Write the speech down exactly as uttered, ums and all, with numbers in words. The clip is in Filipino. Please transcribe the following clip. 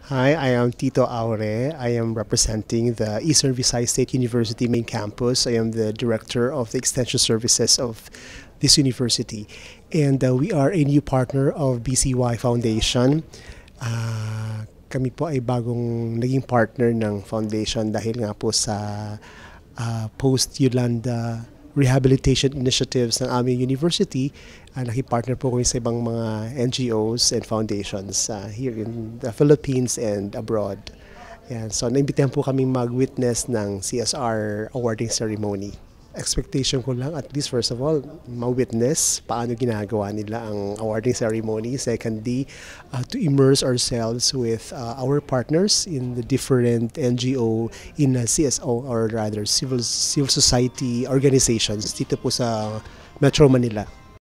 Hi, I am Tito Aure. I am representing the Eastern Visayas State University main campus. I am the director of the extension services of this university. And uh, we are a new partner of B C Y Foundation. Uh, kami po ay bagong naging partner ng foundation dahil nga po sa uh, post-Yolanda rehabilitation initiatives ng aming university. Uh, nakipartner po kami sa ibang mga N G Os and foundations uh, here in the Philippines and abroad. Yan. So naimbitahan po kaming mag-witness ng C S R awarding ceremony. Expectation ko lang, at least first of all, ma-witness paano ginagawa nila ang awarding ceremony. Secondly, uh, to immerse ourselves with uh, our partners in the different N G O, in uh, C S O, or rather civil, civil society organizations dito po sa Metro Manila.